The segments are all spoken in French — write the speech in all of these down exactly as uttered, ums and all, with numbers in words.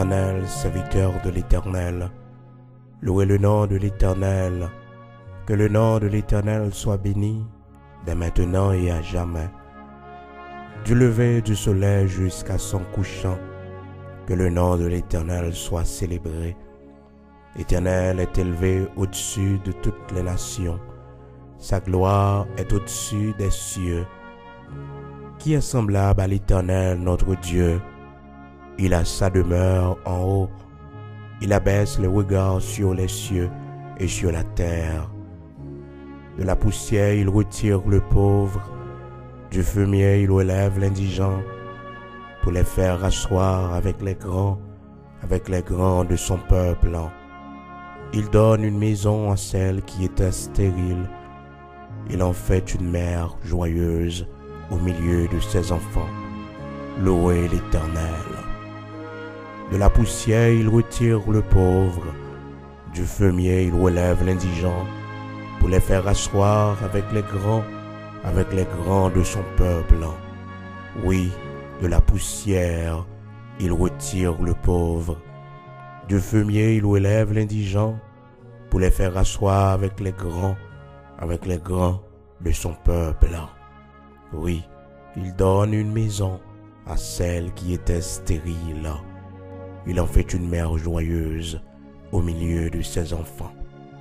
l'Éternel, serviteur de l'Éternel. Louez le nom de l'Éternel. Que le nom de l'Éternel soit béni, dès maintenant et à jamais. Du lever du soleil jusqu'à son couchant, que le nom de l'Éternel soit célébré. L'Éternel est élevé au-dessus de toutes les nations. Sa gloire est au-dessus des cieux. Qui est semblable à l'Éternel, notre Dieu? Il a sa demeure en haut. Il abaisse les regards sur les cieux et sur la terre. De la poussière, il retire le pauvre. Du fumier, il relève l'indigent pour les faire rasseoir avec les grands, avec les grands de son peuple. Il donne une maison à celle qui était stérile. Il en fait une mère joyeuse au milieu de ses enfants. Louez l'Éternel. De la poussière, il retire le pauvre. Du fumier, il relève l'indigent pour les faire asseoir avec les grands, avec les grands de son peuple. Oui, de la poussière, il retire le pauvre. Du fumier, il relève l'indigent pour les faire asseoir avec les grands, avec les grands de son peuple. Oui, il donne une maison à celle qui était stérile. Il en fait une mère joyeuse au milieu de ses enfants.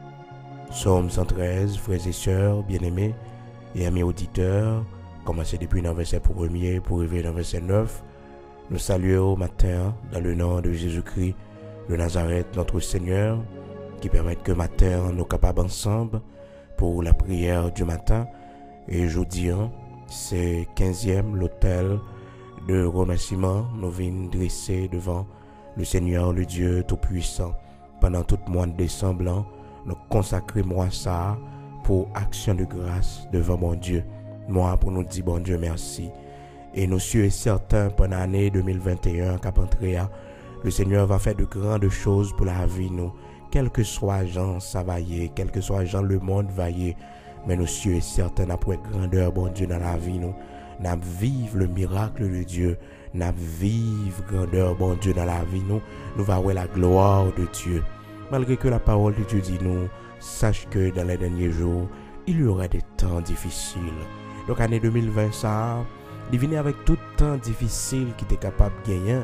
Psaume cent treize, frères et sœurs, bien-aimés et amis auditeurs, commencez depuis le verset premier pour arriver dans le verset neuf. Nous saluons au matin dans le nom de Jésus-Christ de Nazareth, notre Seigneur, qui permet que matin nous capables ensemble pour la prière du matin. Et aujourd'hui, c'est quinzième l'autel de remerciement. Nous venons dresser devant le Seigneur, le Dieu Tout-Puissant. Pendant tout le mois de décembre, nous consacrons moi ça pour action de grâce devant mon Dieu. Moi, pour nous dire, bon Dieu, merci. Et nous sommes certains, pendant l'année deux mille vingt et un, le Seigneur va faire de grandes choses pour la vie, nous. Quel que soit Jean, ça va y est. Quel que soit Jean, le monde va y est. Mais nous sommes certains, après grandeur, bon Dieu, dans la vie, nous. Nous vivons le miracle de Dieu. Nous vivons grandeur, bon Dieu, dans la vie, nous. Nous va voir la gloire de Dieu. Malgré que la parole de Dieu dit nous, sache que dans les derniers jours, il y aura des temps difficiles. Donc, année deux mille vingt, ça, il venait avec tout temps difficile qui était capable de gagner.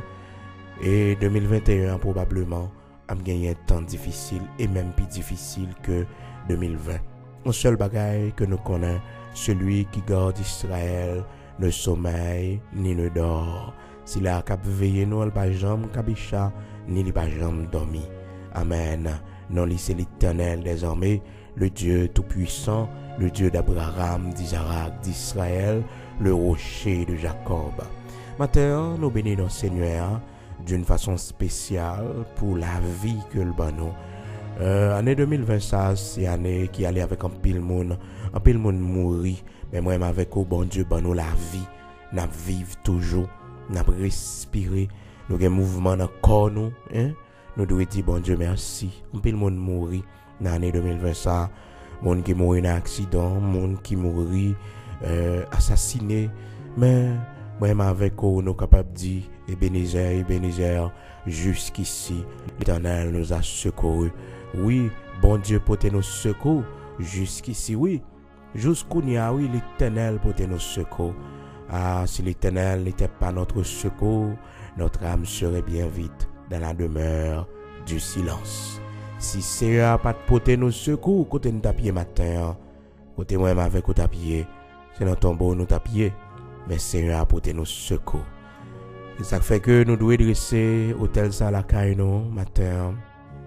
Et deux mille vingt et un, probablement, a gagné un temps difficile et même plus difficile que deux mille vingt. Un seul bagaille que nous connaissons, celui qui garde Israël, ne sommeille ni ne dort. S'il a cap veiller nous, il pas jamais cabicha, ni il pas jamais dormi. Amen. Non, c'est l'Éternel des armées, le Dieu tout-puissant, le Dieu d'Abraham, d'Isaac, d'Israël, le rocher de Jacob. Maintenant, nous bénissons Seigneur d'une façon spéciale pour la vie que le banon. Euh, année deux mille vingt, ça, c'est année qui allait avec un pile monde, un pile monde mourir, mais moi, avec au bon Dieu, banon la vie, nous vivons toujours, nous respirons, nous avons un mouvement dans le corps, nous, hein? Nous devons dire, bon Dieu, merci. Un pile monde mourir dans l'année deux mille vingt, ça, monde qui mourit dans un accident, monde qui mourit euh, assassiné, mais moi-même avec vous, nous sommes capables de dire, Ebenezer, Ebenezer, jusqu'ici, l'Éternel nous a secourus. Oui, bon Dieu, portez nos secours. Jusqu'ici, oui. Jusqu'où il y a, oui, l'Éternel portez nos secours. Ah, si l'Éternel n'était pas notre secours, notre âme serait bien vite dans la demeure du silence. Si Seigneur n'a pas porté nos secours, côté nous tapier matin, côté moi-même avec nous tapier, c'est dans tombeau nous tapier, mais Seigneur a porté nos secours. Et ça fait que nous devons dresser hôtel ça la caille nous matin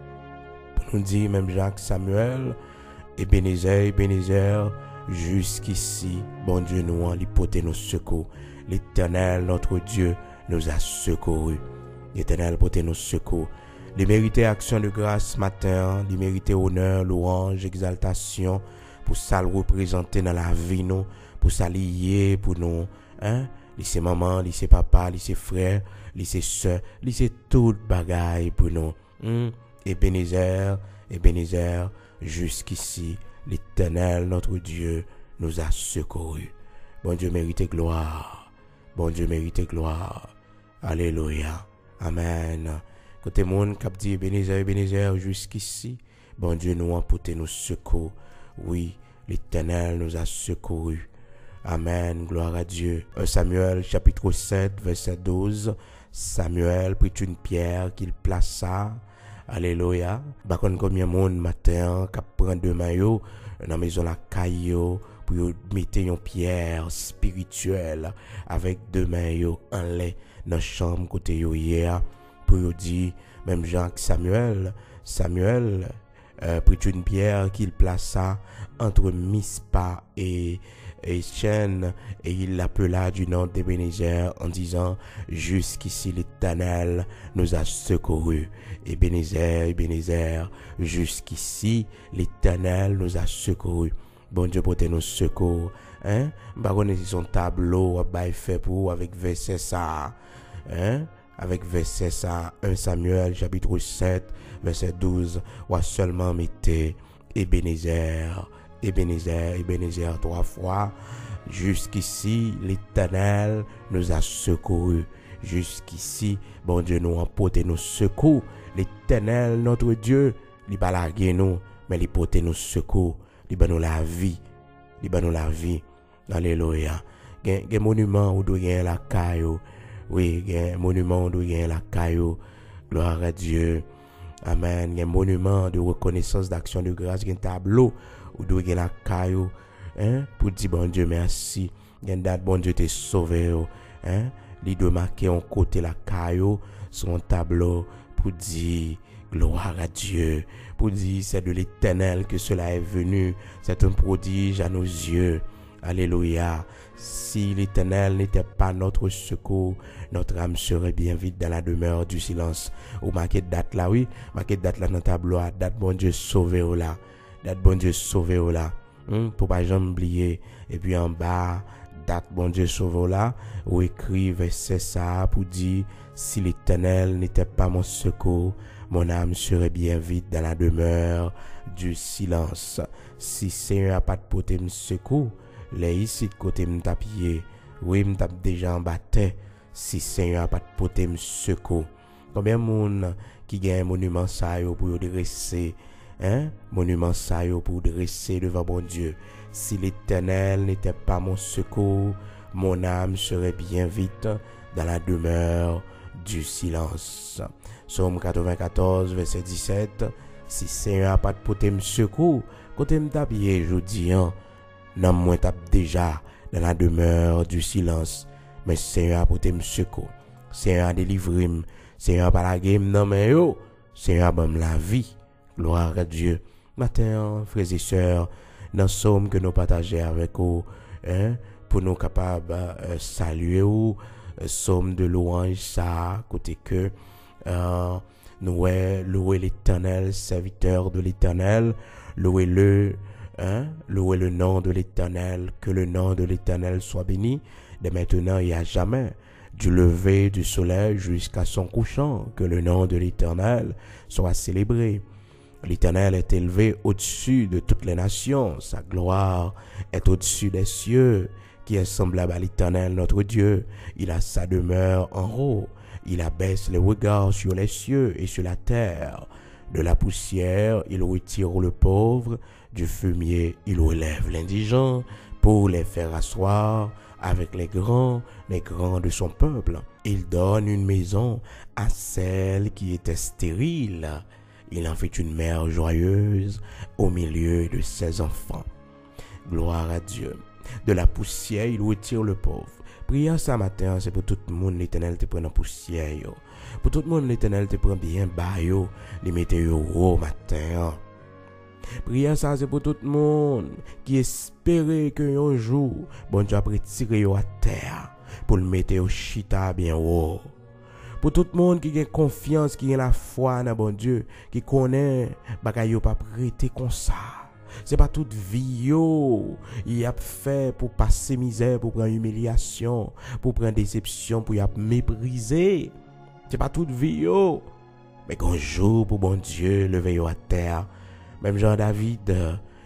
pour nous dire même Jacques Samuel Ebenezer Ebenezer jusqu'ici bon Dieu nous a porté nos secours. L'Éternel notre Dieu nous a secourus. L'Éternel porté nos secours. Il mérite action de grâce matin, il mérite honneur, louange, exaltation pour ça le représenter dans la vie nous, pour ça lier pour nous, hein? Lycée maman, lycée papa, lycée frère, lycée soeur, lycée toute bagaille pour nous. Hum? Ebenezer, Ebenezer, jusqu'ici, l'Éternel, notre Dieu, nous a secourus. Bon Dieu mérite gloire. Bon Dieu mérite gloire. Alléluia. Amen. Côté monde qui dit Ebenezer, Ebenezer jusqu'ici, bon Dieu nous a apporté nos secours. Oui, l'Éternel nous a secourus. Amen, gloire à Dieu. un Samuel chapitre sept, verset douze. Samuel prit une pierre qu'il plaça. Alléluia. Par contre, combien de monde matin qui prend deux maillots dans la maison la caillou pour mettre une pierre spirituelle avec deux maillots en lait dans la chambre côté hier pour dire même Jean Samuel Samuel euh, prit une pierre qu'il plaça entre Mispa et et Chêne, et il l'appela du nom d'Ebenezer en disant jusqu'ici l'Éternel nous a secourus. Ebenezer, Ebenezer, jusqu'ici l'Éternel nous a secourus. Bon Dieu porte nos secours. Hein? Baronne son tableau a fait pour avec verset ça. Hein? Avec verset ça, un Samuel chapitre sept, verset douze, ou seulement mettez Ebenezer. Ebenezer, Ebenezer trois fois. Jusqu'ici, l'Éternel nous a secourus. Jusqu'ici, bon Dieu nous a porté nos secours. L'Éternel, notre Dieu, il pas largué nous, mais il porte nos secours. Il ba nous la vie. Il ba nous la vie. Alléluia. Gen gen monument ou doit gen la caillou. Oui, gen monument ou doit gen la caillou. Gloire à Dieu. Amen. Gen monument de reconnaissance d'action de grâce, gen tableau ou doit gen la caillou. Hein, pour dire bon Dieu merci. Gen date bon Dieu t'es sauvé. Hein, li doit marquer en côté la caillou sur un tableau pour dire gloire à Dieu, pour dire c'est de l'Éternel que cela est venu, c'est un prodige à nos yeux. Alléluia. Si l'Éternel n'était pas notre secours, notre âme serait bien vite dans la demeure du silence. Ou marqué date là, oui, marqué date là dans le tableau, date bon Dieu sauvé ou là, date bon Dieu sauvé ou là, hum, pour pas jamais oublier. Et puis en bas, date bon Dieu sauvé ou là, ou écrit verset ça pour dire si l'Éternel n'était pas mon secours, mon âme serait bien vite dans la demeure du silence. Si Seigneur n'a pas de porter me secours, les ici de côté me tapier, oui me tape déjà en bataille. Si Seigneur n'a pas de porter me secours, combien de monde qui gagne un monument ça yo pour dresser, hein, monument ça yo pour dresser devant bon Dieu. Si l'Éternel n'était pas mon secours, mon âme serait bien vite dans la demeure du silence. Psaume quatre-vingt-quatorze, verset dix-sept. Si Seigneur n'a pas de porter me secours, côté me tapier, je dis, hein, non, moi tape déjà dans la demeure du silence. Mais Seigneur a porté me secours. Seigneur a délivré me. Seigneur a pas la game, non, mais yo. Seigneur a donné la vie. Gloire à Dieu. Matin, frères et sœurs, dans le psaume que nous partageons avec vous, hein, pour nous capables euh, saluer ou psaume de louange, ça, côté que euh, nous louer l'Éternel, serviteur de l'Éternel, louez-le, hein, louez le nom de l'Éternel, que le nom de l'Éternel soit béni, de maintenant et à jamais, du lever du soleil jusqu'à son couchant, que le nom de l'Éternel soit célébré. L'Éternel est élevé au-dessus de toutes les nations, sa gloire est au-dessus des cieux, qui est semblable à l'Éternel notre Dieu. Il a sa demeure en haut, il abaisse les regards sur les cieux et sur la terre. De la poussière, il retire le pauvre, du fumier, il relève l'indigent, pour les faire asseoir avec les grands, les grands de son peuple. Il donne une maison à celle qui était stérile. Il en fait une mère joyeuse au milieu de ses enfants. Gloire à Dieu. De la poussière, il retire le pauvre. Prière ce matin, c'est pour tout le monde, l'Éternel te prend en poussière. Yo. Pour tout le monde, l'Éternel te prend bien bas, yo. Les mette yo au matin. Prière ça, c'est pour tout le monde qui espérait que un jour, bon Dieu a retiré yo à terre pour le mettre au chita bien haut. Pour tout le monde qui a confiance, qui a la foi dans bon Dieu, qui connaît, bagay yo pas prêter comme ça. C'est pas toute vie yo, il a fait pour passer misère, pour prendre humiliation, pour prendre déception, pour y a mépriser. C'est pas toute vie yo. Mais qu'un jour pour bon Dieu lever yo à terre, même Jean David,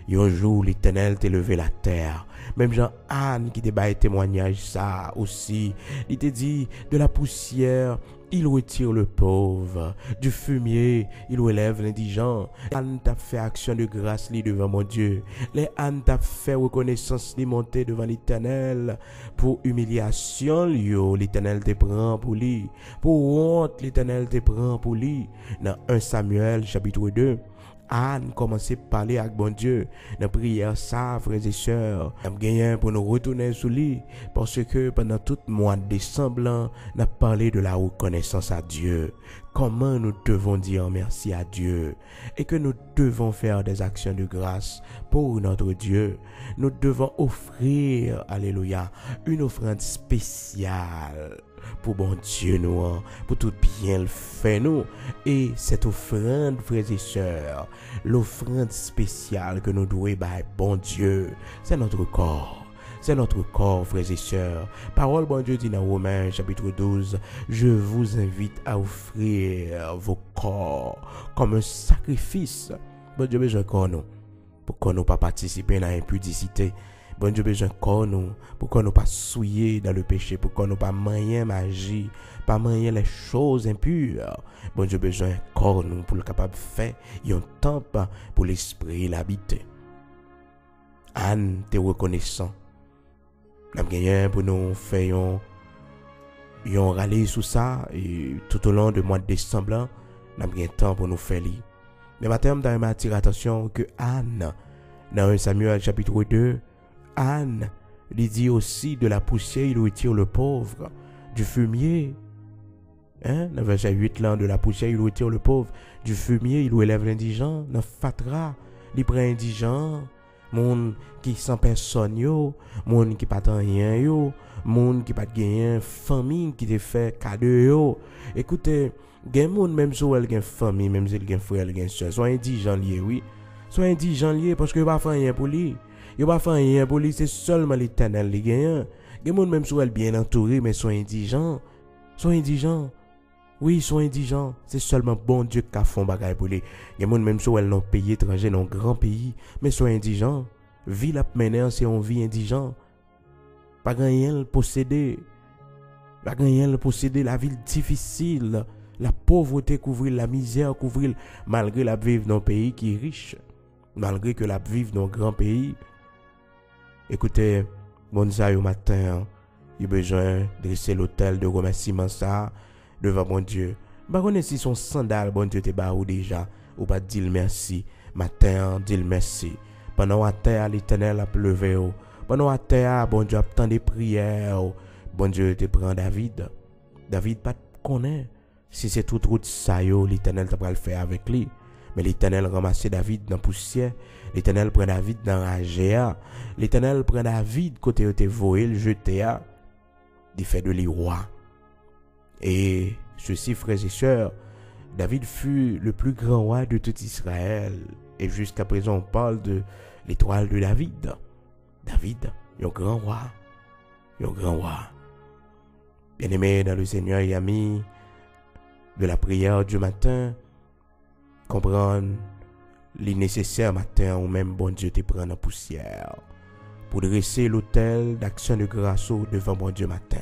Et un jour, l'Éternel t'a levé la terre. Même Jean-Anne qui t'a baillé témoignage ça aussi. Il t'a dit, de la poussière, il retire le pauvre. Du fumier, il relève l'indigent. Anne t'a fait action de grâce li devant mon Dieu. Les Anne t'a fait reconnaissance li monter devant l'Éternel. Pour humiliation, yo, l'Éternel te prend pour lui. Pour honte, l'Éternel te prend pour lui. Dans un Samuel, chapitre deux, Anne commençait à parler avec bon Dieu. Dans la prière, ça, frères et sœurs, nous avons gagné pour nous retourner sous lui. Parce que pendant tout le mois de décembre, nous avons parlé de la reconnaissance à Dieu. Comment nous devons dire merci à Dieu. Et que nous devons faire des actions de grâce pour notre Dieu. Nous devons offrir, alléluia, une offrande spéciale pour bon Dieu nous, pour tout bien le fait nous. Et cette offrande, frères et sœurs, l'offrande spéciale que nous devons à bon Dieu, c'est notre corps. C'est notre corps, frères et sœurs. Parole bon Dieu dit dans Romains chapitre douze, je vous invite à offrir vos corps comme un sacrifice. Bon Dieu besoin corps nous, pour qu'on ne pas participer à l'impudicité. Bon Dieu besoin corps nous, pour qu'on ne pas souiller dans le péché, pour qu'on ne pas manier magie, pas manier les choses impures. Bon Dieu besoin corps nous pour le capable de faire un temple pour l'esprit l'habiter. Anne, t'es reconnaissant. Nous avons pour nous faire un, un rallye sur ça et tout au long du mois de décembre, nous avons un temps pour nous faire. Mais maintenant, nous avons attiré l'attention que Anne, dans un Samuel chapitre deux, Anne, il dit aussi de la poussière, il retire le pauvre, du fumier. Hein? Dans verset huit, là, de la poussière, il retire le pauvre, du fumier, il élève l'indigent, dans Fatra, il prend l'indigent. Moun qui sans personne yo, moun qui pas rien yo, moun qui pas gagné famille qui te fait cadeau yo. Écoutez, gen moun même si elle gen famille, même si elle gen frère, elle gen soeur, soit indigent lié oui. Soit indigent lié parce que pas faire rien pour lui. Yo pas faire rien pour lui, c'est seulement l'Éternel qui gagne. Gen moun même si elle bien entouré mais soit indigent. Soit indigent. Oui, ils sont indigents. C'est seulement bon Dieu qui a fait bagay pour les. Il y a des gens même si elles n'ont pays étranger, dans un grand pays, mais sont indigents. Vie la mener, c'est une vie indigent. Pas rien posséder. Pas rien posséder la vie difficile. La pauvreté couvrir la misère couvrir malgré la vivre dans un pays qui est riche. Malgré que la vivre dans un grand pays. Écoutez, bon ça au matin, il y a besoin de dresser l'hôtel de remerciement ça. Devant mon Dieu. Par contre, si son sandal, bon Dieu, te ba ou déjà, ou pas dire merci. Matin, dire merci. Pendant la terre, l'Éternel a pleuvé. Pendant la terre, bon Dieu, a tant de prières. Bon Dieu, te prend David. David, pas connaît. Si c'est tout route ça, l'Éternel t'a pas le faire avec lui. Mais l'Éternel ramasse David dans la poussière. L'Éternel prend David dans la géa. L'Éternel prend David côté où te voé, le jeté à. Il fait de lui roi. Et ceci, frères et sœurs, David fut le plus grand roi de tout Israël. Et jusqu'à présent, on parle de l'étoile de David. David, un grand roi. Un grand roi. Bien-aimé dans le Seigneur et ami de la prière du matin, comprendre les nécessaires matin ou même bon Dieu te prend en poussière pour dresser l'autel d'action de grâce devant bon Dieu matin.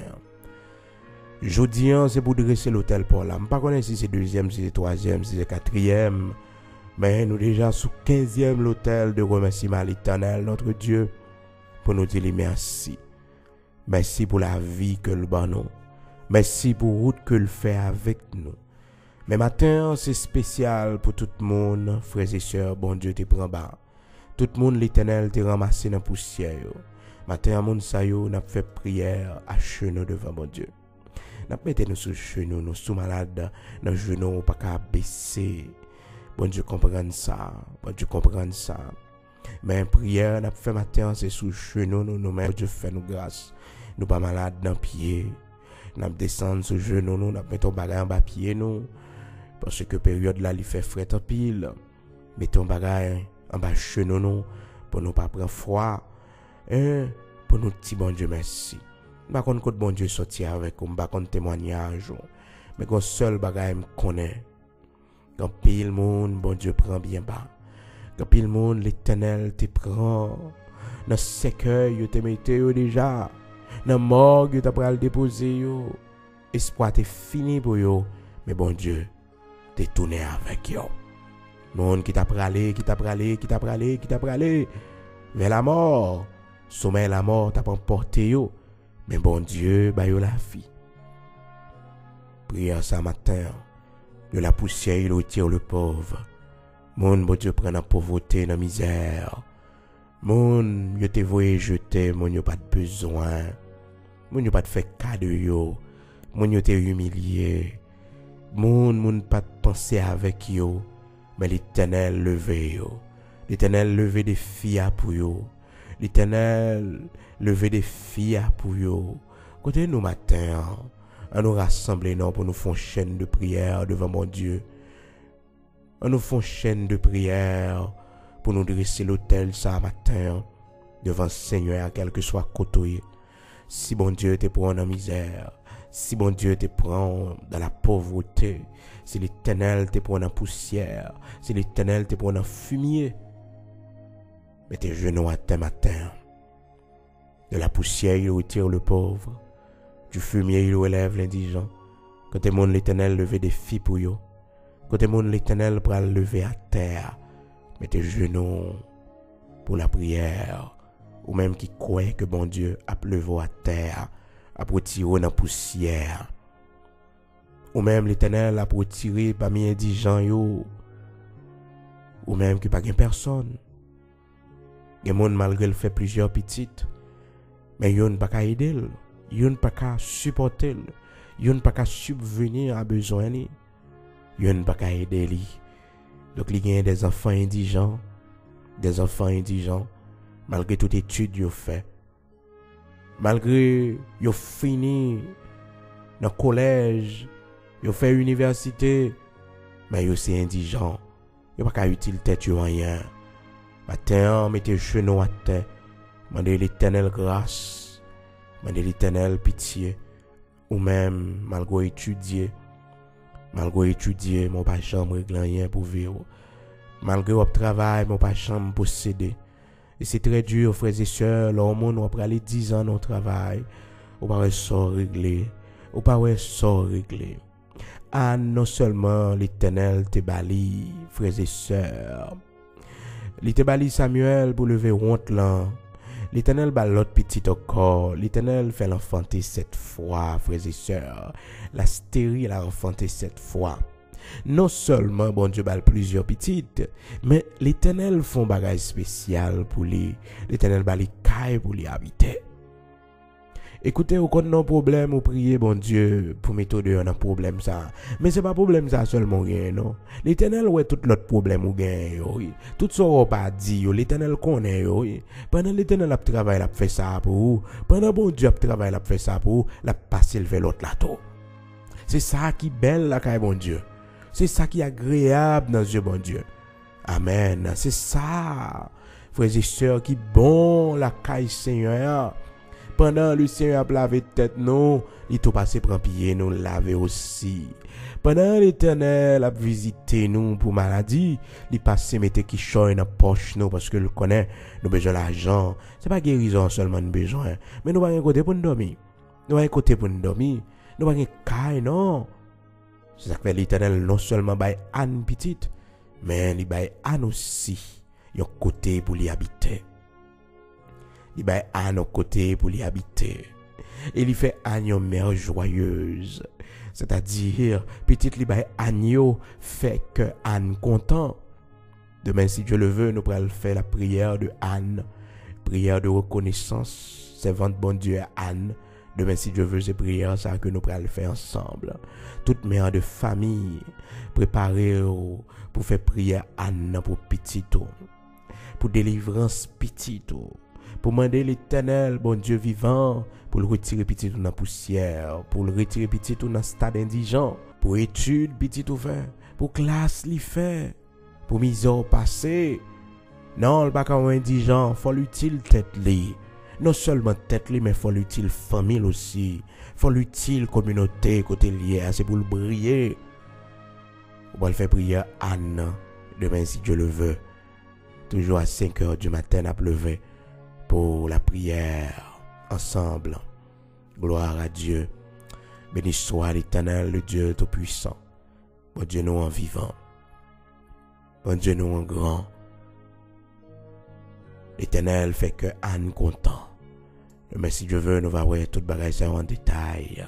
Jeudi, c'est pour dresser l'hôtel pour là. Je ne sais pas si c'est deuxième, si c'est troisième, si c'est quatrième. Mais nous déjà sous quinzième l'hôtel de remerciement à l'Éternel, notre Dieu, pour nous dire merci. Merci pour la vie que le banon. Merci pour la route que le fait avec nous. Mais matin, c'est spécial pour tout le monde, frères et sœurs, bon Dieu te prend bas. Tout le monde, l'Éternel te ramasse dans la poussière. Matin, mon sayo, n'a fait prière à genoux devant mon Dieu. N'a mettez nous sous genoux, nous sous malades, nos genoux pas qu'à baisser. Bon Dieu comprenne ça, bon Dieu comprenne ça. Mais prière n'a fait matin c'est sous genoux nous nous mais Dieu fait nous grâce. Nous pas malades dans pied. N'a descendre sous genoux nous, n'a mettons bagage en bas pied nous parce que période là il fait fret en pile. Mettons bagage en bas genoux nous pour nous pas prendre froid. Et pour nous petit bon Dieu merci. Pas qu'on côté bon Dieu sortir avec ou pas qu'on témoignage mais qu'on seul bagaille me connaît quand pile monde bon Dieu prend bien bas Pile monde l'Éternel te prend. Dans cercueil, yo te mette yo déjà. Dans morgue, yo t'a pral déposer yo. Espoir te fini pour yo. Mais bon Dieu, t'es tourné avec yo. Monde qui t'a pralé, qui t'a pralé, qui t'a pralé, qui t'a pralé vers la mort. Sommeil la mort t'a pas emporté yo. Mais bon Dieu, ba yo la vie. Prière ce matin. De la poussière, il retire le pauvre. Monde, bon Dieu, prend la pauvreté, la misère. Moun, yo te voye jeter, moun yo pas de besoin. Moun yo pas de fait cadeau yo. Moun yo te humilié. Moun, moun pas de penser avec yo. Mais l'Éternel levé yo. L'Éternel levé des filles pour yo. L'Éternel levé des filles pour yo. Côté nous matin, on nous rassembler non pour nous faire chaîne de prière devant mon Dieu. On nous fait chaîne de prière pour nous dresser l'autel ça matin devant le Seigneur, quel que soit côté. Si bon Dieu te prend dans la misère, si bon Dieu te prend dans la pauvreté, si l'Éternel te prend dans la poussière, si l'Éternel te prend dans le fumier, mets tes genoux à tes matin. De la poussière, il retire le pauvre. Du fumier, il relève l'indigent. Quand tes monde l'Éternel lever des filles pour eux. Quand tes monde l'Éternel pour le lever à terre. Mets tes genoux pour la prière. Ou même qui croit que bon Dieu a levé à terre. A retiré dans la poussière. Ou même l'Éternel a retiré parmi indigents yo. Ou même qui pas gain personne. Gen monde malgré le fait plusieurs petites. Mais yon pas qu'à aider. Yon pas qu'à supporter. Yon pas qu'à subvenir à besoin ni. Yon pas qu'à aider li. Donc il y a des enfants indigents, des enfants indigents malgré toute étude yo fait. Malgré yo fini dans collège, yo fait université, mais yo c'est indigent. Yo pas qu'à utile tête yo rien. Matin, mettez genoux à terre. Mandez l'Éternel grâce. Mandez l'Éternel pitié. Ou même, malgré étudier. Malgré étudier, mon pas chambre régler rien pour vivre. Malgré votre travail, mon pas chambre posséder. Et c'est très dur, frères et sœurs. Là, au monde, on va aller dix ans dans le travail. On va pas ça régler. On va pas ça régler. Ah, non seulement l'Éternel te bali, frères et sœurs. Il te bali Samuel pour lever honte là. L'Éternel bat l'autre petit encore. L'Éternel fait l'enfanter sept fois, frères et sœurs. La stérile a enfanté sept fois. Non seulement, bon Dieu bat plusieurs petites, mais l'Éternel font bagage spécial pour lui. L'Éternel bat les cailles pour lui habiter. Écoutez, au compte non problème, ou priez, bon Dieu, pour mettre dehors un problème ça. Mais c'est pas problème ça seulement, non. L'Éternel, ouais, tout l'autre problème ou gain, oui. Tout ça, on pas dit, l'Éternel connaît, oui. Pendant l'Éternel a travaillé, il a fait ça pour vous. Pendant bon Dieu a travaillé, il a fait ça pour vous. Il a passé le l'autre là tout. C'est ça qui est belle, là, quand bon Dieu. C'est ça qui est agréable dans Dieu, bon Dieu. Amen. C'est ça, frères et sœurs, qui bon, la caille Seigneur. Pendant le Seigneur a lavé tête nous, il tout passé prend pied nous laver aussi. Pendant l'Éternel a visité nous pour maladie, il passé mettre qui choy dans poche nous parce que le connaît, nous besoin l'argent. C'est pas guérison seulement nous besoin, mais nous pas un côté pour nous dormir. Nous pas un côté pour nous dormir. Nous pas un caille non. C'est ça que l'Éternel non seulement bail Anne petite, mais il bail Anne aussi, un côté pour y habiter. Il va à nos côtés pour l'y habiter. Et il fait agneau mère joyeuse. C'est-à-dire, petite li bay agneau fait que Anne content. Demain, si Dieu le veut, nous pourrons faire la prière de Anne. Prière de reconnaissance. Servante bon Dieu Anne. Demain, si Dieu veut, c'est prière ça que nous pourrons faire ensemble. Toute mère de famille, préparer pour faire prière Anne pour petito. Pour délivrance petito. Pour demander l'Éternel, bon Dieu vivant, pour le retirer petit dans la poussière, pour le retirer petit dans le stade indigent, pour étude petit tout fait, pour classe li fait, pour mise au passé. Non, le bac indigent, faut l'utile tête li. Non seulement tête li, mais faut l'utile famille aussi. Faut l'utile communauté côté lié, c'est pour le briller. On va le faire prier Anne, demain si Dieu le veut. toujours à cinq heures du matin à pleuver pour la prière ensemble. Gloire à Dieu. Béni soit l'Éternel, le Dieu Tout-Puissant. Bon Dieu nous en vivant. Bon Dieu nous en grand. L'Éternel fait que Anne content. Mais si Dieu veut, nous va voir toute bagaille ça en détail.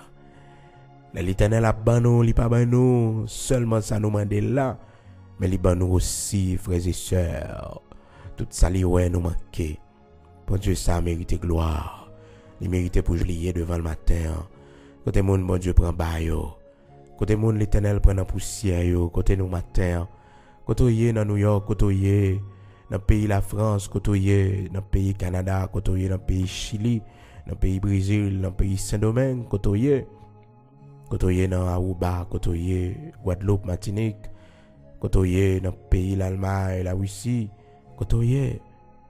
L'Éternel a ban nous, il pas ban nous. Seulement ça nous mande là. Mais il ban nous aussi, frères et sœurs. Tout ça li ouais nous manquer. Bon Dieu ça mérite gloire. Il mérite pour jouer devant le matin. Côté monde, bon Dieu prend bayo. Côté monde, l'Éternel prend la poussière yo. Côté nous matin. Côté yé dans New York, côté yé dans le pays la France, côté yé dans le pays Canada, côté yé dans le pays Chili, dans le pays Brésil, dans le pays Saint-Domingue, côté yé côté yé dans Aruba, côté yé Guadeloupe, Martinique, côté yé dans le pays l'Allemagne, la Russie, côté yé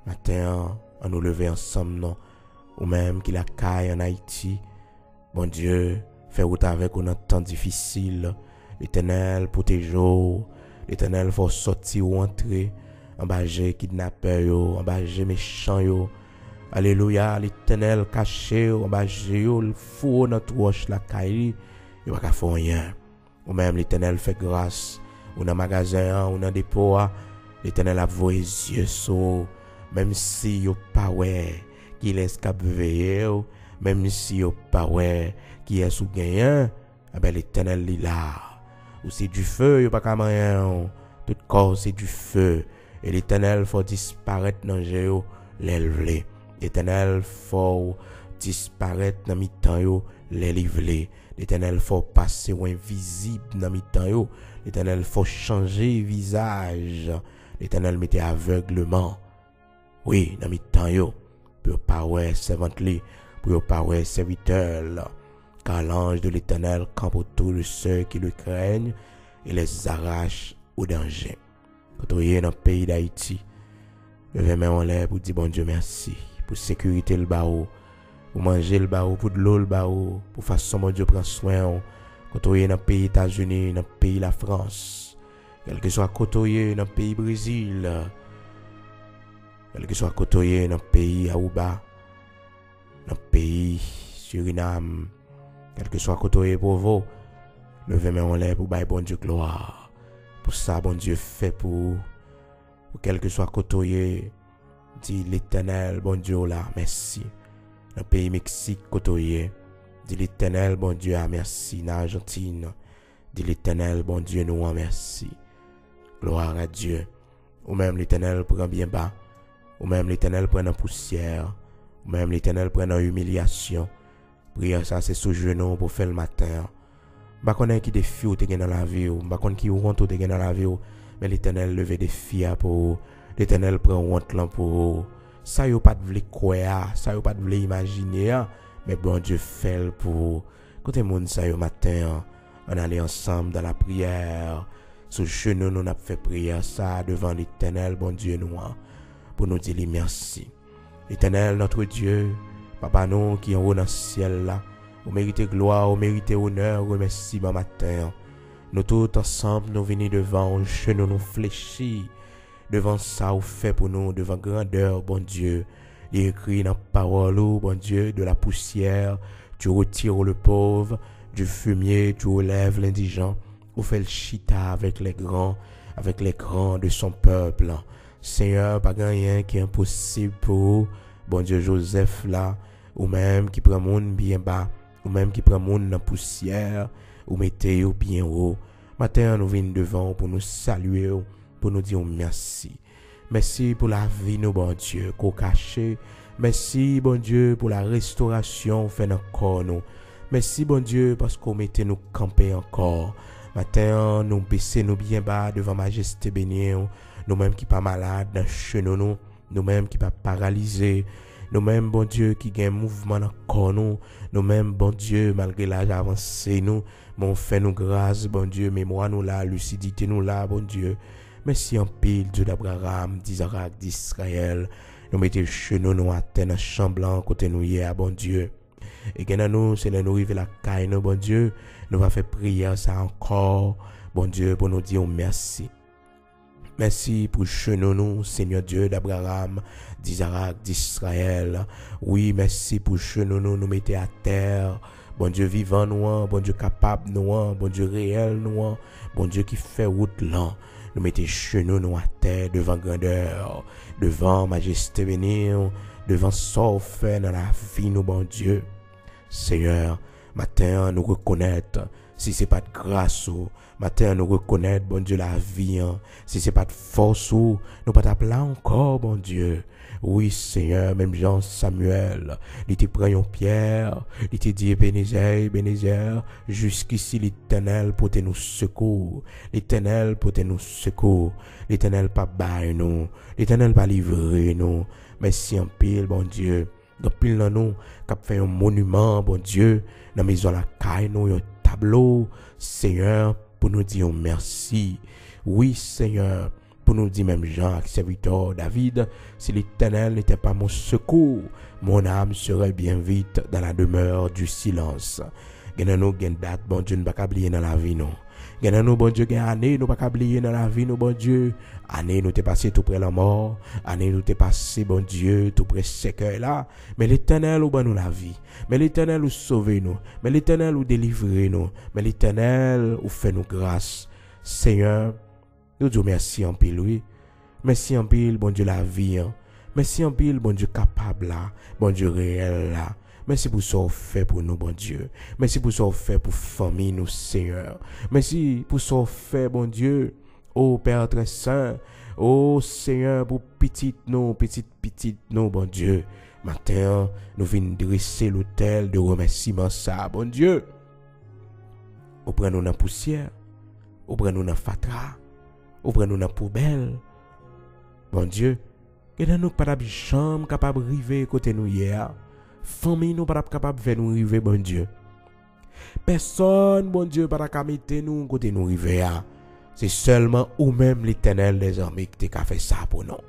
matin on nous lever ensemble non ou même qui la caille en Haïti. Bon Dieu, fais route avec un temps difficile. L'Éternel protège-nous. L'Éternel faut sortir ou entrer. Embarger kidnappeur yo, embarger méchant yo. Alléluia, l'Éternel caché yo, embarger yo, le fou dans roche la caille. Yo pas faire rien. Ou même l'Éternel fait grâce. Ou dans magasin, ou dans dépôt, l'Éternel a vos yeux sur. Même si yo pas ouais, qui laisse cap veiller. Même si yo pas ouais qui est sous gagnant, eh ben l'Éternel est là. Ou c'est du feu, yo pas comme rien. Tout corps c'est du feu. Et l'Éternel faut disparaître dans géo l'élevlé. L'Éternel faut disparaître dans mi-temps yo l'élevlé. L'Éternel faut passer ou invisible dans mi-temps yo. L'Éternel faut changer visage. L'Éternel mettait aveuglement. Oui, dans mi-temps yo. Pour pas ouais servante li. Pour pas ouais serviteur, car l'ange de l'Éternel campe autour de ceux qui le craignent et les arrache au danger. Quand on est dans le pays d'Haïti, levez main en l'air pour dire bon Dieu merci, pour sécurité le baou, pour manger le baou, pour de l'eau le baou, pour façon mon Dieu prend soin. Quand on est dans le pays États-Unis, dans le pays la France, quel que soit côté dans le pays Brésil, quel que soit côté dans le pays Aruba, dans le pays Suriname, quel que soit côté Provo, levez main en l'air pour bailler bon Dieu gloire. Pour ça, bon Dieu fait pour, pour quel que soit côté, dit l'Éternel, bon Dieu là, merci. Dans le pays Mexique, côté, dit l'Éternel, bon Dieu, ah, merci. Dans l'Argentine, dit l'Éternel, bon Dieu, nous en merci. Gloire à Dieu. Ou même l'Éternel prend bien bas. Ou même l'Éternel prend en poussière. Ou même l'Éternel prend en humiliation. Prière ça, c'est sous genou pour faire le matin. Je ne sais pas qui défi ou te dans la vie, je ne sais pas qui honte ou te dans la vie, mais l'Éternel leve des défis pour l'Éternel prend honte là pour ça yo pas de vle croire, ça yo pas de vle imaginer, mais bon Dieu fait pour côté monde ça yo matin, on aller ensemble dans la prière, sous genou nous n'a fait prière ça devant l'Éternel bon Dieu nous pour nous dire merci. L'Éternel notre Dieu, papa nous qui en haut dans le ciel là, vous méritez gloire, vous méritez honneur, remercie ma matin. Nous tous ensemble, nous venons devant, genoux nous fléchis, devant ça vous fait pour nous, devant grandeur, bon Dieu. Il écrit dans la parole, bon Dieu, de la poussière, tu retires le pauvre, du fumier, tu relèves l'indigent, vous faites le chita avec les grands, avec les grands de son peuple. Seigneur, pas rien qui est impossible pour bon Dieu Joseph là, ou même qui prend monde bien bas, ou même qui prend monde dans la poussière, ou mettez au bien haut. Matin, nous venons devant pour nous saluer, pour nous dire merci. Merci pour la vie, nous, bon Dieu, qu'on cache. Merci, bon Dieu, pour la restauration fait encore nous. Merci, bon Dieu, parce qu'on mettait nous camper encore. Matin, nous baisser nous bien bas devant majesté bénie. Nous-mêmes qui pas malades dans chenou nous, nous-mêmes qui pas paralysés. Nous-mêmes, bon Dieu, qui gagne mouvement encore nous. Nous-mêmes, bon Dieu, malgré l'âge avancé, nous, mon fait nous grâce, bon Dieu, mémoire nous là, lucidité nous là, bon Dieu. Merci en pile, Dieu d'Abraham, d'Isaac, d'Israël. Nous mettons chez nous, nous atteignons dans champ blanc, côté nous hier, bon Dieu. Et que nous, c'est là nous arriver la caille, nous, bon Dieu. Nous va faire prière ça encore, bon Dieu, pour nous dire merci. Merci pour chenon nous, Seigneur Dieu d'Abraham, d'Isaac, d'Israël. Oui, merci pour chenon nous, nous mettez à terre. Bon Dieu vivant nous, bon Dieu capable nous, bon Dieu réel nous, bon Dieu qui fait route là. Nous mettez chenon nous à terre devant grandeur, devant majesté bénie, devant sauf fait dans la vie nous, bon Dieu. Seigneur, matin nous reconnaître si c'est pas de grâce ou matin nous reconnaître bon Dieu la vie hein. Si c'est pas de force ou nous pas t'appeler encore bon Dieu. Oui Seigneur, même Jean Samuel, il te prend une pierre, il te dit Bénézer, Bénézer, jusqu'ici l'Éternel pour te nous secours, l'Éternel pour te nous secours, l'Éternel pas bailler nous, l'Éternel pas livrer nous. Merci en pile bon Dieu. Donc pile dans nous qui fait un monument bon Dieu dans maison la caille nous un tableau Seigneur pour nous dire merci. Oui Seigneur, pour nous dire même Jean serviteur David, si l'Éternel n'était pas mon secours, mon âme serait bien vite dans la demeure du silence. Gen nous gen date bon Dieu ne pas oublier dans la vie non. Gen nous bon Dieu gen année nous pas oublier dans la vie nous bon Dieu. Année nous t'es passé tout près la mort, année nous t'es passé bon Dieu tout près cercueil là, mais l'Éternel ou ban nous la vie. Mais l'Éternel ou sauver nous, mais l'Éternel ou délivrer nous, mais l'Éternel ou fait nous grâce. Seigneur, nous disons merci en pile oui. Merci en pile bon Dieu la vie. Hein. Merci en pile bon Dieu capable là, bon Dieu réel là. Merci pour ce que vous faites pour nous, bon Dieu. Merci pour ce que vous faites pour famille, nous, Seigneur. Merci pour ce que vous faites, bon Dieu. Oh Père très saint. Oh Seigneur, pour petite nous, petite, petite nous, bon Dieu. Matin, nous venons dresser l'autel de remerciement, ça, bon Dieu. Ou prenons nous dans la poussière. Ou prenons nous dans la fatra. Ou prenons nous dans la poubelle. Bon Dieu. Et dans nous pas de chambre capable de arriver côté nous hier. Famille nous pas capable de nous arriver bon Dieu. Personne bon Dieu pas capable mettre nous côté nous arriver. C'est seulement ou même l'Éternel des armées qui t'a fait ça pour nous.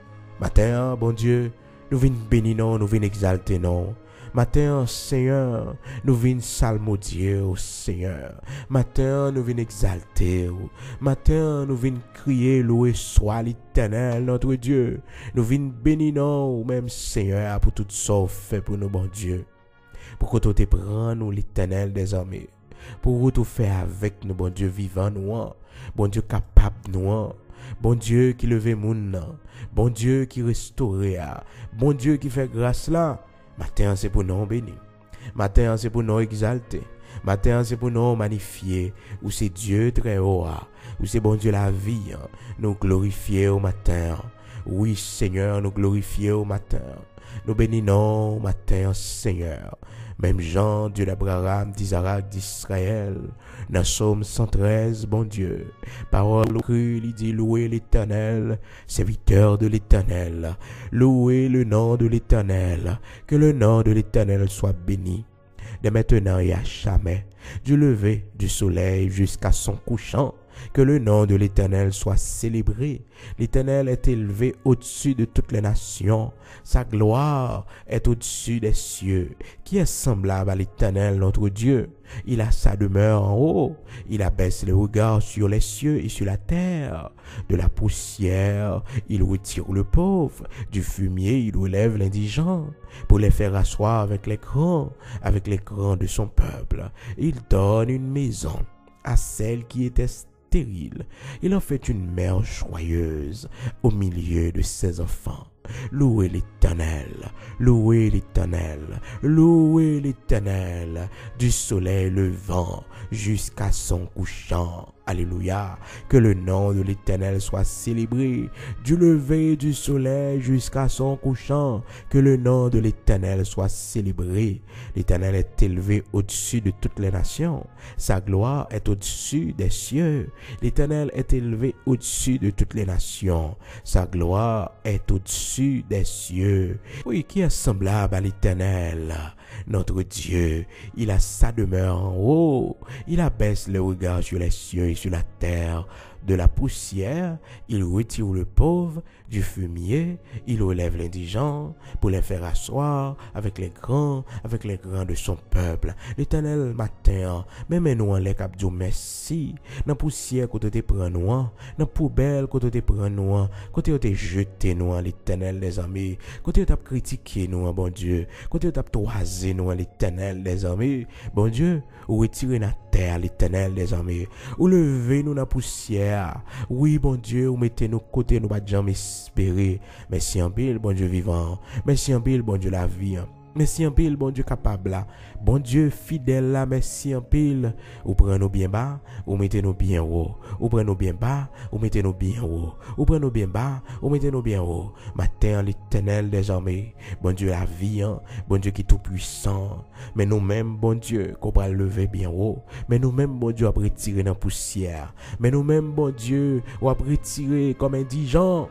Matin bon Dieu, nous venons bénir nous, nous venons exalter nous. Matin Seigneur, nous venons salmodier au Seigneur. Matin nous venons exalter. Matin nous venons crier louer soit l'Éternel notre Dieu. Nous venons bénir nous même Seigneur pour tout ça fait pour nous bon Dieu. Pour que tu te prends nous l'Éternel des armées. Pour que tu fais avec nous bon Dieu vivant nous. Bon Dieu capable nous. Bon Dieu qui leve moun. Bon Dieu qui restaure. Bon Dieu qui fait grâce là. Matin, c'est pour nous bénir. Matin, c'est pour nous exalter. Matin, c'est pour nous magnifier. Ou c'est Dieu très haut. Ou c'est bon Dieu la vie. Nous glorifier au matin. Oui, Seigneur, nous glorifier au matin. Nous bénissons au matin, Seigneur. Même Jean, Dieu d'Abraham, d'Isaac, d'Israël. Dans Psaume cent treize, bon Dieu. Parole crue, il dit louez l'Éternel, serviteur de l'Éternel. Louez le nom de l'Éternel. Que le nom de l'Éternel soit béni. De maintenant et à jamais. Du lever du soleil jusqu'à son couchant. Que le nom de l'Éternel soit célébré. L'Éternel est élevé au-dessus de toutes les nations. Sa gloire est au-dessus des cieux. Qui est semblable à l'Éternel notre Dieu? Il a sa demeure en haut. Il abaisse le regard sur les cieux et sur la terre. De la poussière, il retire le pauvre. Du fumier, il relève l'indigent. Pour les faire asseoir avec les grands, avec les grands de son peuple. Il donne une maison à celle qui était stérile. Il en fait une mère joyeuse au milieu de ses enfants. Louez l'Éternel, louez l'Éternel, louez l'Éternel, du soleil levant jusqu'à son couchant. Alléluia. Que le nom de l'Éternel soit célébré du lever du soleil jusqu'à son couchant. Que le nom de l'Éternel soit célébré. L'Éternel est élevé au-dessus de toutes les nations. Sa gloire est au-dessus des cieux. L'Éternel est élevé au-dessus de toutes les nations. Sa gloire est au-dessus des cieux. Oui, qui est semblable à l'Éternel, notre Dieu? Il a sa demeure en haut. Il abaisse le regard sur les cieux et sur la terre. de la poussière, il retire le pauvre du fumier, il relève l'indigent pour les faire asseoir avec les grands, avec les grands de son peuple. L'Éternel matin, même nous en les cap Dieu merci. Dans poussière côté te prend nous, dans poubelle côté te prend nous, côté te jeté nous l'Éternel des armées, côté t'a critiqué nous bon Dieu, côté t'a toisé nous l'Éternel des armées. Bon Dieu, ou retirer la terre l'Éternel des armées, ou lever nous dans poussière. Oui bon Dieu, ou mettez nous côté nous pas jamais espérer. Merci en pile bon Dieu vivant. Merci en pile bon Dieu la vie. Merci en pile bon Dieu capable là. Bon Dieu fidèle là, merci en pile. Ou prenez-nous bien bas, ou mettez-nous bien haut. Ou prenez-nous bien bas, ou mettez-nous bien haut. Ou prenez-nous bien bas, ou mettez-nous bien haut. Matin l'Éternel des armées, bon Dieu la vie, hein? Bon Dieu qui est tout puissant. Mais nous-mêmes bon Dieu qu'on va lever bien haut. Mais nous-mêmes bon Dieu on va retirer dans la poussière. Mais nous-mêmes bon Dieu on va retirer comme indigents.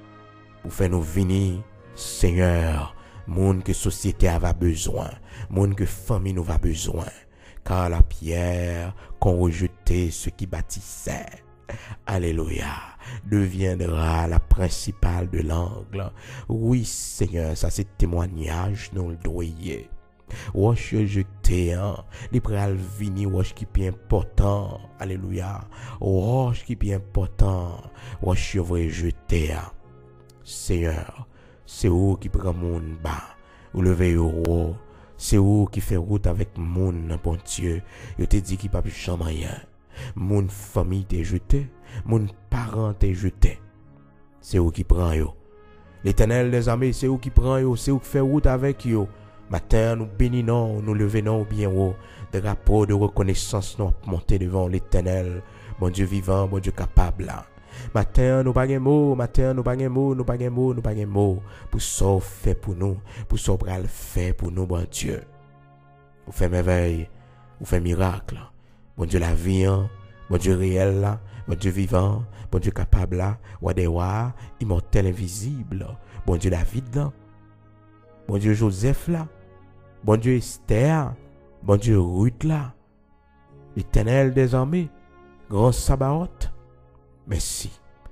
Pour faire nous venir, Seigneur. Monde que société a besoin, monde que famille nous a besoin, car la pierre qu'on rejetait ceux qui bâtissaient, alléluia, deviendra la principale de l'angle. Oui Seigneur, ça c'est témoignage nous le doyer. Wesh jeté hein, les pral vini wesh qui est important, alléluia, wesh qui est important, wesh vrai jeté hein. Seigneur, c'est où qui prend mon bas, ou lever au haut, c'est où qui fait route avec mon bon Dieu. Je te dis qu'il n'y a pas jamais rien. Mon famille t'est jeté, mon parent t'est jeté. C'est où qui prend yo. L'Éternel des armées, c'est où qui prend yo, c'est où qui fait route avec yo. Matin, nous bénissons, nous levons bien haut. Drapeau de reconnaissance nous monter devant l'Éternel, bon Dieu vivant, bon Dieu capable là. Matin, nous pas de mots, matin, nous pas de mots, nous pas de mots, nous pas de mots. Pour ça, fait pour nous, pour ça, pour le faire pour nous, bon Dieu. Vous faites merveille, vous faites miracle. Bon Dieu, la vie, hein? Bon Dieu réel, là. Bon Dieu vivant, bon Dieu capable, là. Wadewa, immortel, invisible. Bon Dieu, David, là. Bon Dieu, Joseph, là. Bon Dieu, Esther. Bon Dieu, Ruth, là. L'Éternel des armées. Grand Sabaoth. Merci.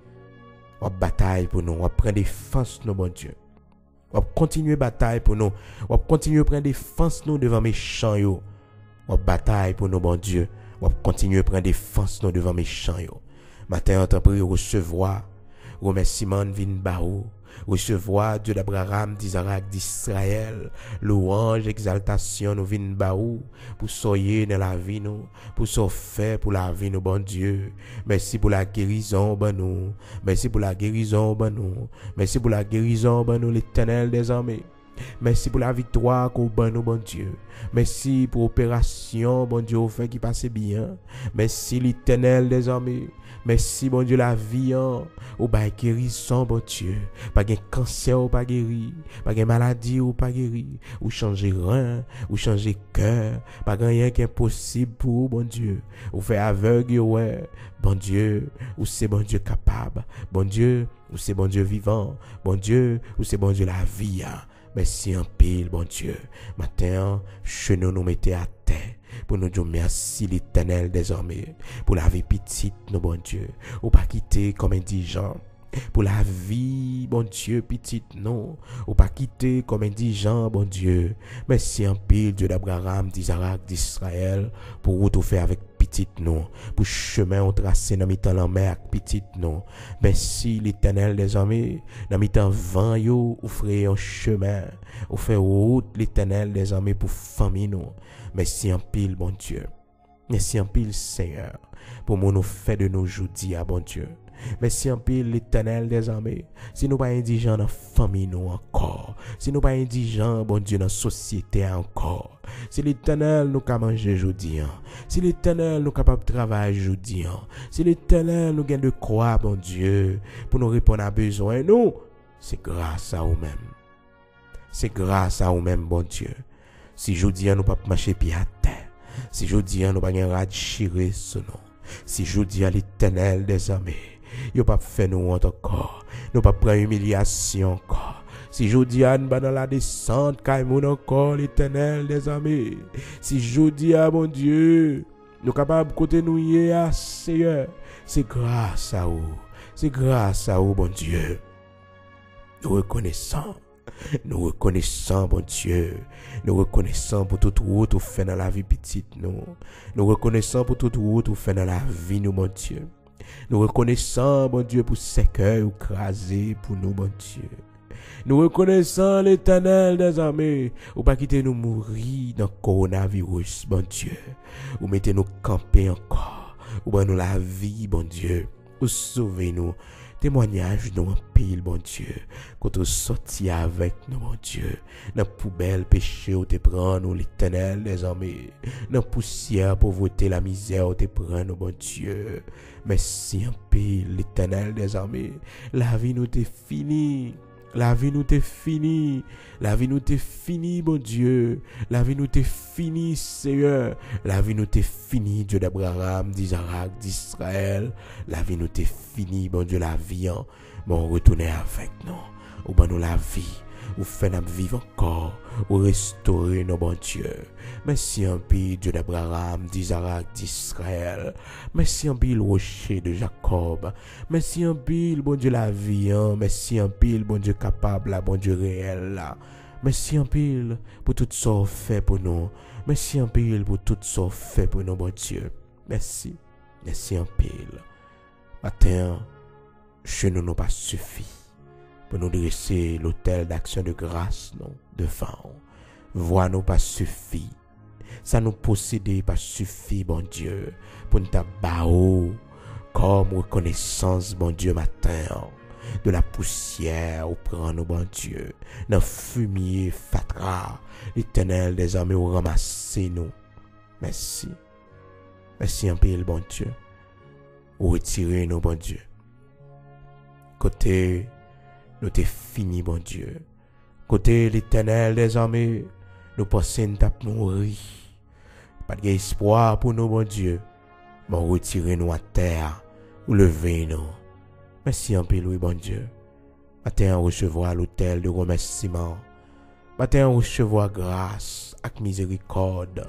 On bataille pour nous. On prend défense nous, bon Dieu. On continue bataille pour nous. On continue prendre défense nous devant méchants yo. On bataille pour nous, bon Dieu. On continue prendre défense nous devant méchants yo. Matin, on t'en prie recevoir remerciement vin baou. Recevoir Dieu d'Abraham, d'Isaac, d'Israël, louange, exaltation, nous vin baou, pour soyer dans la vie nous, pour so faire pour la vie nous, bon Dieu. Merci pour la guérison, ben nous. Merci pour la guérison, ben nous. Merci pour la guérison, ben nous, l'Éternel des armées. Merci pour la victoire qu'on ban nous, bon Dieu. Merci pour l'opération, bon Dieu, au fait qui passe bien. Merci l'Éternel des armées. Merci, bon Dieu, la vie, hein. Ou pas guérison, bon Dieu. Pas de cancer ou pas guéri. Pas de maladie ou pas guéri. Ou changer rein, ou changer cœur. Pas rien qui est impossible pour, bon Dieu. Ou fait aveugle, ouais. Bon Dieu, ou c'est bon Dieu capable. Bon Dieu, ou c'est bon Dieu vivant. Bon Dieu, ou c'est bon Dieu la vie, hein. Merci en pile, bon Dieu. Matin, chenou nous mettez à terre. Pour nous dire merci l'Éternel désormais. Pour la vie petite, nous, bon Dieu. Ou pas quitter comme indigent. Pour la vie, bon Dieu, petite, non. Ou pas quitter comme indigent, bon Dieu. Merci en pile, Dieu d'Abraham, d'Isaac, d'Israël. Pour tout faire avec petite, non. Pour chemin on tracé dans mi-temps la mer, petite, non. Merci l'Éternel des armées. Dans mi-temps vent, yo, ou frère un chemin. Ou fait route l'Éternel des armées pour famille, non. Merci en pile, bon Dieu. Merci en pile, Seigneur. Pour nous fait de nos jours, à bon Dieu. Merci en pile l'Éternel des armées. Si nous pas indigents dans la famille nous encore. Si nous pas indigents, bon Dieu, dans la société encore. Si l'Éternel nous capable manger aujourd'hui. Si l'Éternel nous capable de travailler aujourd'hui. Si l'Éternel nous gagne de croire, bon Dieu, pour nous répondre à besoin, nous, c'est grâce à vous-même. C'est grâce à vous-même, bon Dieu. Si aujourd'hui nous pas marcher pied à terre. Si aujourd'hui nous pas un rat chiré ce nom. Si aujourd'hui l'Éternel des armées. Yo pas fait nous honte encore. Nous pas prendre humiliation encore. Si jodi a nous dans la descente caïmoun encore l'Éternel des armées. Si jodi a mon Dieu, nous capable côté nous hier Seigneur. C'est grâce à vous. C'est grâce à vous, bon Dieu. Nous reconnaissons. Nous reconnaissons, bon Dieu. Nous reconnaissons pour toute route ou fait dans la vie petite, nous. Nous reconnaissons pour toute route ou fait dans la vie, nous, mon Dieu. Nous reconnaissons, bon Dieu, pour ces cœurs crasés pour nous, bon Dieu. Nous reconnaissons l'Éternel des armées. Ou pas quitter nous mourir dans le coronavirus, bon Dieu. Ou mettez nous camper encore. Ou ben nous la vie, bon Dieu. Ou sauvez-nous. Témoignage nous en pile, bon Dieu. Quand on sortit avec nous, bon Dieu. Dans la poubelle, péché, ou te prend nous, l'Éternel des armées. Dans la poussière, pauvreté, la misère, ou te prend nous, bon Dieu. Merci en pile, l'Éternel des armées. La vie nous t'est finie. La vie nous t'est finie. La vie nous t'est finie, bon Dieu. La vie nous t'est finie, Seigneur. La vie nous t'est finie, Dieu d'Abraham, d'Isaac, d'Israël. La vie nous t'est finie, bon Dieu, la vie, hein. Bon, retournez avec nous. Ou ben nous la vie. Ou fait nous vivre encore. Ou restaurer nos bon Dieu. Merci en pile, Dieu d'Abraham, d'Isaac, d'Israël. Merci en pile, rocher de Jacob. Merci en pile, bon Dieu, la vie, hein. Merci en pile, bon Dieu capable, là, bon Dieu réel, là. Merci en pile pour tout ça fait pour nous. Merci en pile pour tout ça fait pour nous, bon Dieu. Merci. Merci en pile. Matin, chez nous n'a pas suffi pour nous dresser l'autel d'action de grâce, non, devant. Voix nous pas suffi. Ça nous posséder pas suffi, bon Dieu, pour nous tabaou comme reconnaissance, bon Dieu, matin. De la poussière, ou prend nous, bon Dieu. Dans fumier, fatra, l'Éternel des armées, ou ramasser nous. Merci. Merci un peu, bon Dieu. Ou retirer nous, bon Dieu. Côté, nous t'es fini, bon Dieu. Côté l'Éternel des armées, nous pensons tape mourir. Pas d'espoir pour nous, bon Dieu. Mais retirer nous à terre, ou lever nous. Merci un peu, Louis, bon Dieu. Matin, recevoir l'autel de remerciement. Matin, recevoir grâce et miséricorde.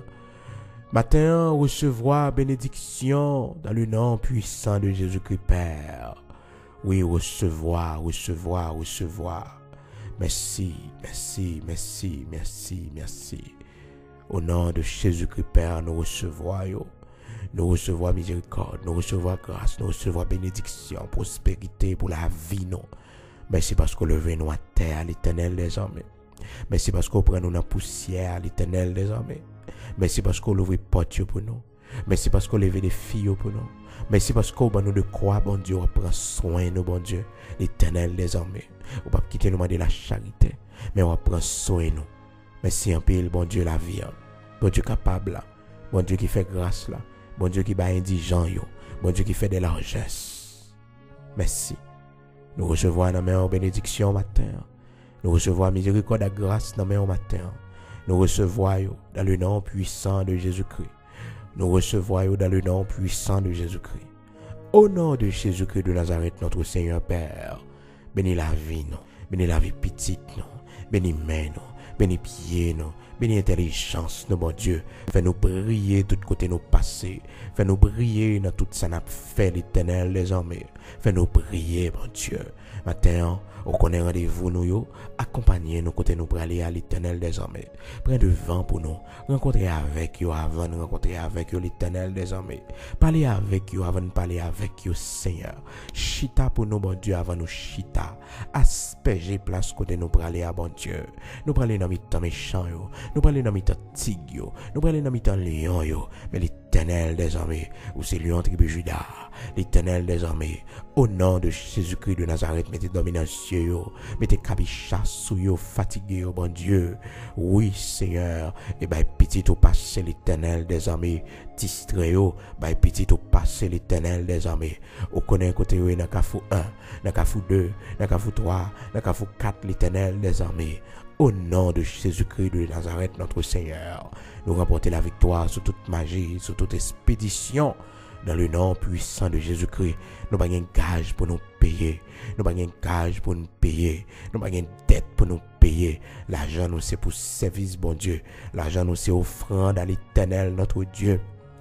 Matin, recevoir bénédiction dans le nom puissant de Jésus-Christ, Père. Oui, recevoir, recevoir, recevoir. Merci, merci, merci, merci, merci. Au nom de Jésus-Christ, Père, nous recevons. Nous recevons miséricorde, nous recevons grâce, nous recevons bénédiction, prospérité pour la vie, non. Merci parce que levé nous à terre, l'Éternel des armées. Merci parce qu'on prend nous dans la poussière, l'Éternel des armées. Merci parce qu'on ouvre porte pour nous. Merci parce qu'on lève des filles pour nous. Merci parce qu'on nous de croix, bon Dieu, on prend soin de nous, bon Dieu, l'Éternel des armées. On ne va pas quitter nous de la charité, mais on prend soin de nous. Merci un peu, bon Dieu, la vie. Bon Dieu capable là. Bon Dieu qui fait grâce là. Bon Dieu qui bat indigent yo. Bon Dieu qui fait des largesses. Merci. Nous recevons dans mes bénédiction matin. Nous recevons miséricorde et grâce dans mes matin. Nous recevons dans le nom puissant de Jésus-Christ. Nous recevons dans le nom puissant de Jésus-Christ. Au nom de Jésus-Christ de Nazareth, notre Seigneur Père. Bénis la vie, non. Bénis la vie petite, non. Bénis main, non. Bénis pieds, non. Bénis intelligence, nous, bon Dieu. Fais-nous briller de tout côté nous passer. Fais-nous briller dans tout ça n'a fait l'Éternel des armées. Fais-nous briller, bon Dieu. Matin, on connaît rendez-vous nous yo. Accompagnez nous côté nous pour aller à l'Éternel des armées. Prends devant pour nous. Rencontrer avec yo avant de rencontrer avec yo l'Éternel des armées. Parler avec yo avant de parler avec yo Seigneur. Chita pour nous, bon Dieu, avant nous chita. Asperger place côté nous pour aller à bon Dieu. Nous parler dans mi-temps méchant yo. Nous parlons dans mi-temps tigre yo. Nous parlons dans mi-temps lion yo. Mais l'Éternel des armées, ou c'est lion tribu Juda. L'Éternel des armées, au nom de Jésus-Christ de Nazareth, mettez domination yo. Mettez cabicha sous yo, fatigué yo, bon Dieu. Oui, Seigneur. Et ben, petit au passé l'Éternel des armées. Distrait yo. Ben, petit au passé l'Éternel des armées. Au connaît côté yo, n'a qu'à fou un, n'a qu'à fou deux, n'a qu'à fou trois, n'a qu'à fou quatre l'Éternel des armées. Au nom de Jésus-Christ de Nazareth, notre Seigneur, nous remporter la victoire sur toute magie, sur toute expédition. Dans le nom puissant de Jésus-Christ, nous n'avons pas un gage pour nous payer. Nous n'avons pas un gage pour nous payer. Nous n'avons pas une dette pour nous payer. L'argent, nous, c'est pour service, bon Dieu. L'argent, nous, c'est offrande à l'Éternel, notre Dieu.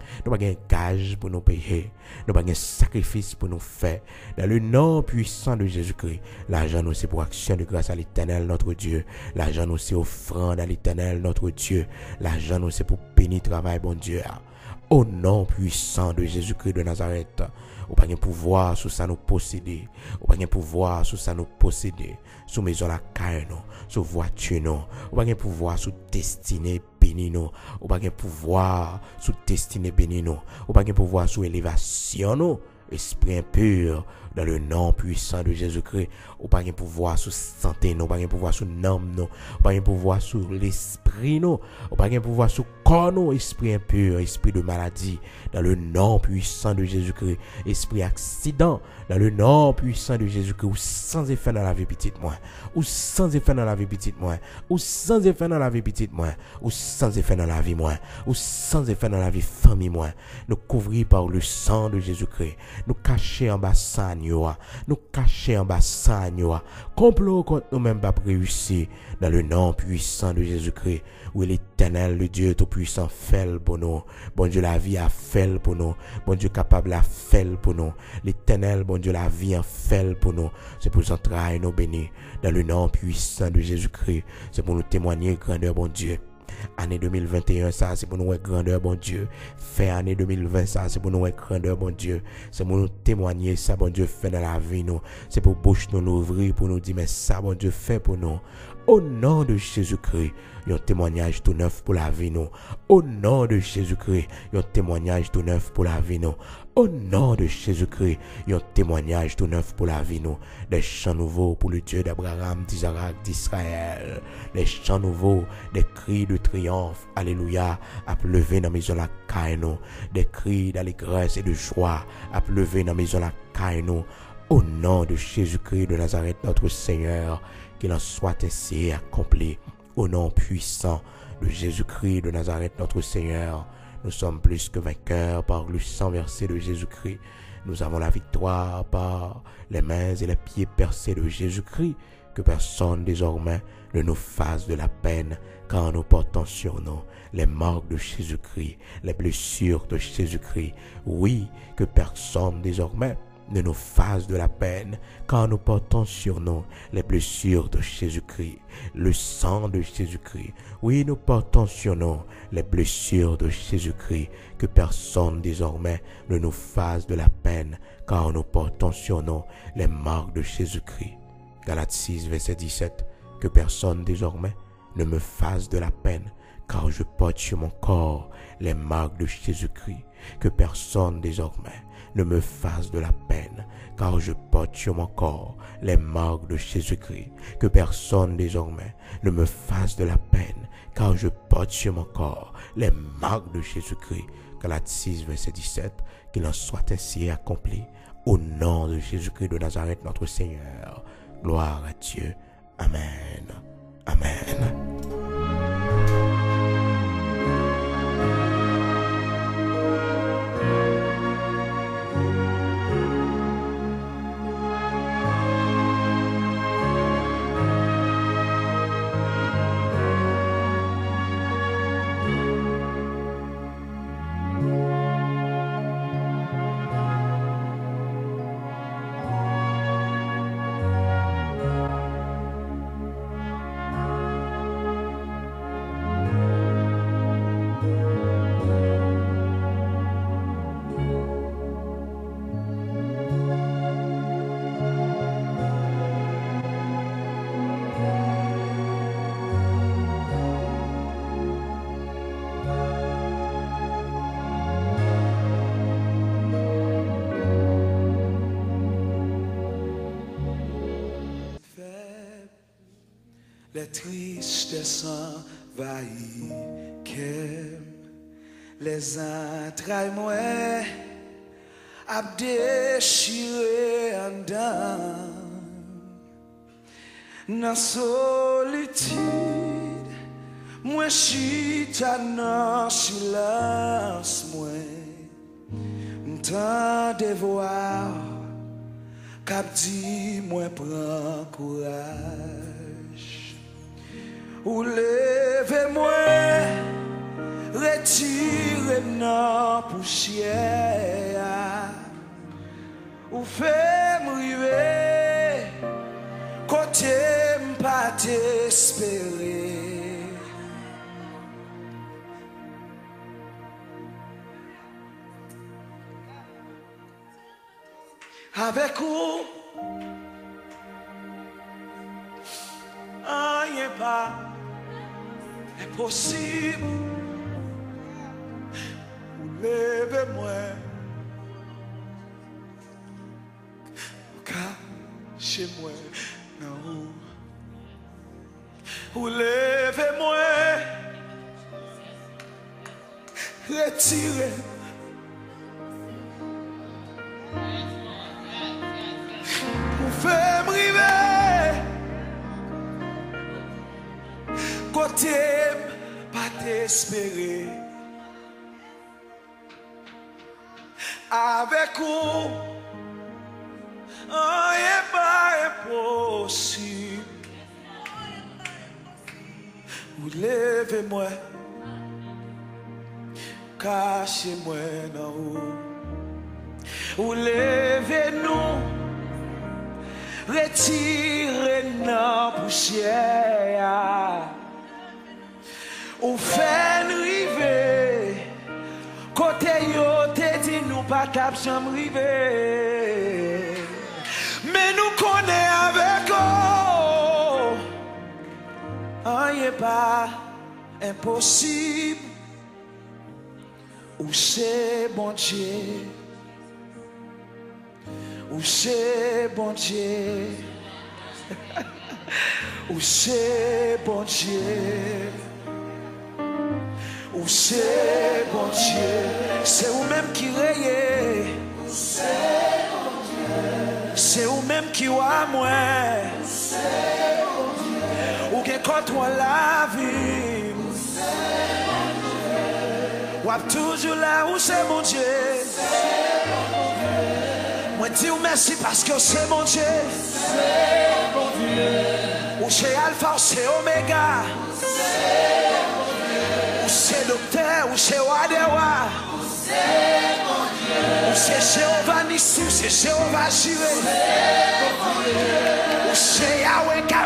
Nous pas un gage pour nous payer. Nous pas un sacrifice pour nous faire. Dans le nom puissant de Jésus-Christ, l'argent nous c'est pour action de grâce à l'Éternel notre Dieu. L'argent nous c'est offrande à l'Éternel notre Dieu. L'argent nous c'est pour bénir travail bon Dieu. Au nom puissant de Jésus-Christ de Nazareth, ou pas un pouvoir sur ça nous posséder, ou pas un pouvoir sur ça nous posséder, sur maison la caille nous, sur voiture nous, ou pas un pouvoir sur destinée béni nous, ou pas un pouvoir sur destinée béni nous, ou pas un pouvoir sur élévation nous, esprit impur, dans le nom puissant de Jésus-Christ, ou pas un pouvoir sur santé nous, ou pas un pouvoir sur l'âme nous, ou pas un pouvoir sur l'esprit nous, ou pas un pouvoir sur corps nous, esprit impur, esprit de maladie, dans le nom puissant de Jésus-Christ, esprit accident, dans le nom puissant de Jésus-Christ, ou sans effet dans la vie petite moi, ou sans effet dans la vie petite moi, ou sans effet dans la vie petite moi, ou sans effet dans la vie moi, ou sans effet dans la vie famille moi, nous couvrir par le sang de Jésus-Christ, nous cacher en bas ça, nous cacher en bas ça, complot contre nous-mêmes pas réussi, dans le nom puissant de Jésus-Christ, où l'Éternel, le Dieu tout-puissant, fait pour nous. Bon Dieu, la vie a fait pour nous. Bon Dieu, capable a fait pour nous. L'Éternel, bon Dieu, la vie a fait pour nous. C'est pour nous entrer nous bénis. Dans le nom puissant de Jésus-Christ, c'est pour nous témoigner grandeur, bon Dieu. Année deux mille vingt et un, ça, c'est pour nous être grandeur, bon Dieu. Fait année deux mille vingt, ça, c'est pour nous être grandeur, bon Dieu. C'est pour nous témoigner, ça, bon Dieu, fait dans la vie, nous. C'est pour bouche nous l'ouvrir, pour nous dire, mais ça, bon Dieu, fait pour nous. Au nom de Jésus-Christ, un témoignage tout neuf pour la vie, nous. Au nom de Jésus-Christ, un témoignage tout neuf pour la vie, nous. Au nom de Jésus-Christ, un témoignage tout neuf pour la vie, nous. Des chants nouveaux pour le Dieu d'Abraham, d'Isaac, d'Israël. Des chants nouveaux, des cris de triomphe, alléluia, à pleuver dans la maison la caille, nous. Des cris d'allégresse et de joie, à pleuver dans la maison la caille, nous. Au nom de Jésus-Christ de Nazareth, notre Seigneur, qu'il en soit ainsi accompli. Au nom puissant de Jésus-Christ de Nazareth, notre Seigneur, nous sommes plus que vainqueurs par le sang versé de Jésus-Christ. Nous avons la victoire par les mains et les pieds percés de Jésus-Christ. Que personne désormais ne nous fasse de la peine, car nous portons sur nous les marques de Jésus-Christ, les blessures de Jésus-Christ. Oui, que personne désormais ne nous fasse de la peine, car nous portons sur nous les blessures de Jésus-Christ, le sang de Jésus-Christ. Oui, nous portons sur nous les blessures de Jésus-Christ. Que personne désormais ne nous fasse de la peine, car nous portons sur nous les marques de Jésus-Christ. Galates six, verset dix-sept. Que personne désormais ne me fasse de la peine, car je porte sur mon corps les marques de Jésus-Christ. Que personne désormais ne me fasse de la peine, car je porte sur mon corps les marques de Jésus-Christ. Que personne désormais ne me fasse de la peine, car je porte sur mon corps les marques de Jésus-Christ. Galates six, verset dix-sept, qu'il en soit ainsi accompli. Au nom de Jésus-Christ de Nazareth, notre Seigneur. Gloire à Dieu. Amen. Amen. Les tristesses envahissent, les entrailles moi à déchirer en dedans. Dans solitude, moi chita dans silence, moi m'tend de voir, cap dit moi prends courage. Ou levez-moi, retire dans poussière, ou fait m'river côté m'pas t'espérer. Avec vous, rien pas impossible. Levez-moi, cachez-moi, non. Ou levez-moi, retirez. Pour faire m'river, côté pas t'espérer. Avec vous, rien pas impossible. Vous levez-moi, cachez-moi dans haut. Vous levez-nous, retirez la poussière. Ou faites river, côté yo te dit nous pas cap jamais river. Mais nous connaît avec eux, rien pas impossible. Ou c'est bon Dieu, ou c'est bon Dieu, ou c'est bon Dieu. Ou c'est bon Dieu, c'est vous-même qui rayez. C'est vous-même qui voit moi. Ou qui contrôle la vie. Ou toujours là où c'est mon Dieu. Moi dis merci parce que c'est mon Dieu. Ou c'est Alpha ou c'est Oméga. Ou c'est docteur, ou c'est Wadewa. Ou c'est Jéhovah Nissi, ou c'est Jéhovah Jireh. Ou c'est Yahweh.